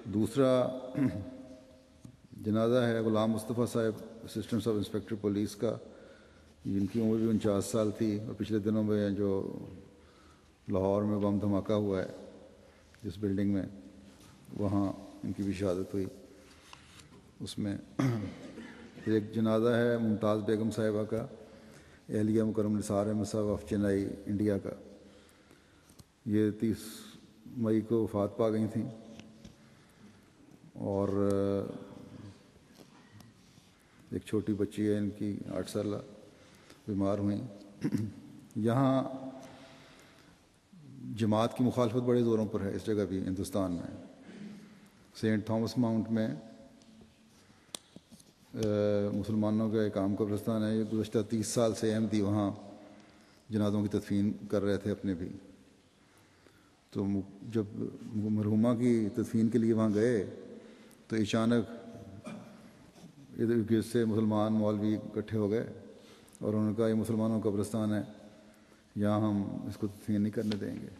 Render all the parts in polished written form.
دوسرا جنازہ ہے غلام مصطفیٰ صاحب، اسسٹنٹ سب انسپکٹر پولیس کا، جن کی عمر بھی 49 سال تھی، اور پچھلے دنوں میں جو لاہور میں بم دھماکہ ہوا ہے جس بلڈنگ میں، وہاں ان کی بھی شہادت ہوئی اس میں۔ پھر ایک جنازہ ہے ممتاز بیگم صاحبہ کا، اہلیہ مکرم نثار احمد صاحب آف چنئی انڈیا کا۔ یہ 30 مئی کو وفات پا گئی تھیں، اور ایک چھوٹی بچی ہے ان کی 8 سالہ، بیمار ہوئیں۔ یہاں جماعت کی مخالفت بڑے زوروں پر ہے اس جگہ بھی، ہندوستان میں۔ سینٹ تھامس ماؤنٹ میں مسلمانوں کا ایک عام قبرستان ہے، یہ گزشتہ 30 سال سے احمدی وہاں جنازوں کی تدفین کر رہے تھے اپنے بھی۔ تو جب مرحومہ کی تدفین کے لیے وہاں گئے تو اچانک ادھر گرد سے مسلمان مولوی اکٹھے ہو گئے، اور انہوں نے کہا یہ مسلمانوں کا قبرستان ہے، یہاں ہم اس کو تدفین نہیں کرنے دیں گے۔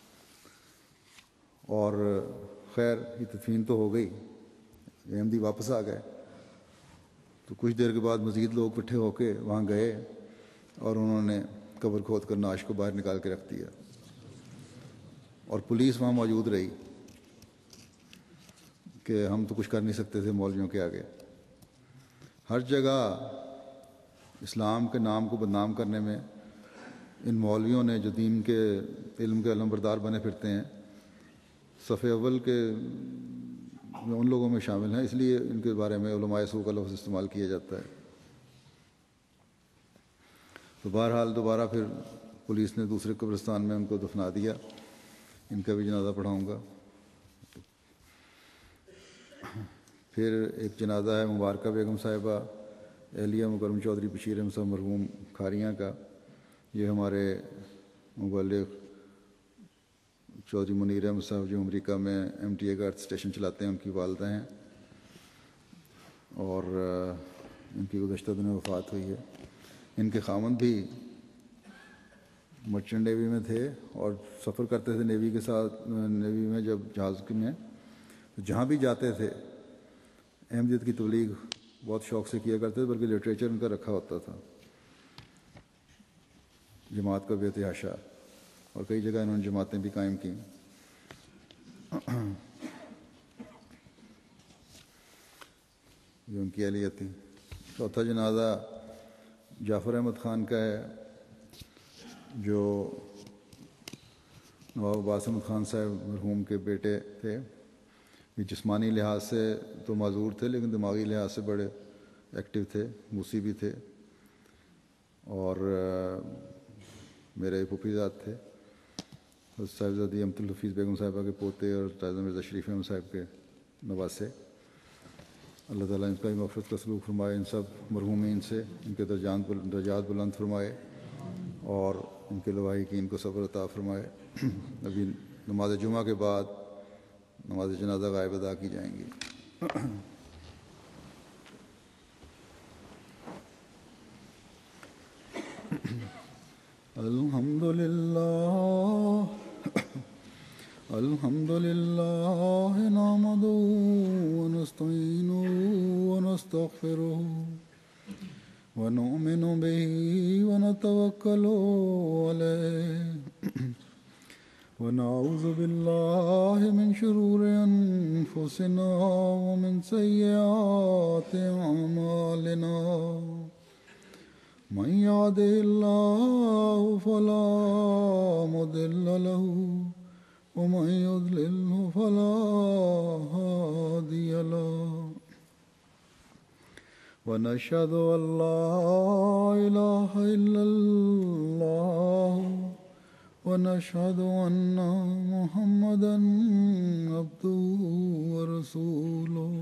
اور خیر یہ تدفین تو ہو گئی، احمدی واپس آ گئے۔ تو کچھ دیر کے بعد مزید لوگ اکٹھے ہو کے وہاں گئے، اور انہوں نے قبر کھود کر نعش کو باہر نکال کے رکھ دیا، اور پولیس وہاں موجود رہی کہ ہم تو کچھ کر نہیں سکتے تھے مولویوں کے آگے۔ ہر جگہ اسلام کے نام کو بدنام کرنے میں ان مولویوں نے، جو دین کے علم کے علمبردار بنے پھرتے ہیں، صف اول کے ان لوگوں میں شامل ہیں، اس لیے ان کے بارے میں علماء سوء کا لفظ استعمال کیا جاتا ہے۔ تو بہرحال دوبارہ پھر پولیس نے دوسرے قبرستان میں ان کو دفنا دیا۔ ان کا بھی جنازہ پڑھاؤں گا۔ پھر ایک جنازہ ہے مبارکہ بیگم صاحبہ، اہلیہ مکرم چودھری بشیر احمد صاحب مرحوم کھاریاں کا۔ یہ ہمارے مبلغ چودھری منیر احمد صاحب جو امریکہ میں MTA کا ارتھ اسٹیشن چلاتے ہیں، ان کی والدہ ہیں، اور ان کی گزشتہ دنوں وفات ہوئی ہے۔ ان کے خاوند بھی مرچنٹ نیوی میں تھے اور سفر کرتے تھے نیوی کے ساتھ، نیوی میں جب جہاز میں، تو جہاں بھی جاتے تھے احمدیت کی تبلیغ بہت شوق سے کیا کرتے تھے، بلکہ لٹریچر ان کا رکھا ہوتا تھا، جماعت کا بے تحاشا، اور کئی جگہ انہوں نے جماعتیں بھی قائم کیں۔ یہ ان کی اہلیت تھی۔ چوتھا جنازہ جعفر احمد خان کا ہے، جو نواب عباس احمد خان صاحب مرحوم کے بیٹے تھے۔ یہ جسمانی لحاظ سے تو معذور تھے، لیکن دماغی لحاظ سے بڑے ایکٹیو تھے، موسی بھی تھے، اور میرے پھوپھی زاد تھے، صاحبزادی امت الحفیظ بیگم صاحبہ کے پوتے اور تائزہ مرزا شریف احمد صاحب کے نواسے۔ اللہ تعالیٰ ان کا بھی مغفرت کا سلوک فرمائے، ان سب مرحومین سے ان کے درجات بلند فرمائے، اور ان کے لواحقین کو صبر عطا فرمائے۔ ابھی نماز جمعہ کے بعد نماز جنازہ غائب ادا کی جائیں گی۔ الحمد للہ نحمدہ ونستعینہ ونستغفرہ ونؤمن بہ ونتوکل علیہ ونعوذ باللہ من شرور انفسنا ومن سیئات اعمالنا من يهده الله فلا مضل له ومن يضلله فلا هادي له ونشهد أن لا إله إلا الله ونشهد أن محمدا عبده ورسوله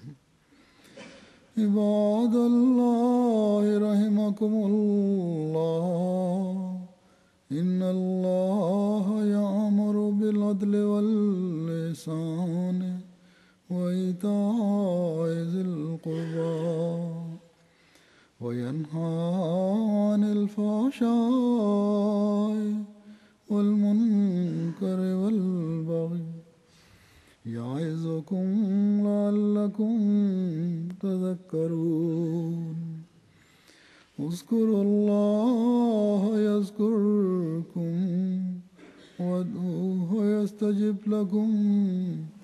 عباد الله رحمكم الله إن الله يأمر بالعدل والإحسان وإيتاء ذي القربى وينهى عن الفحشاء والمنكر والبغي يعظكم لعلكم تذكرون اذكروا الله يذكركم وادعوه يستجب لكم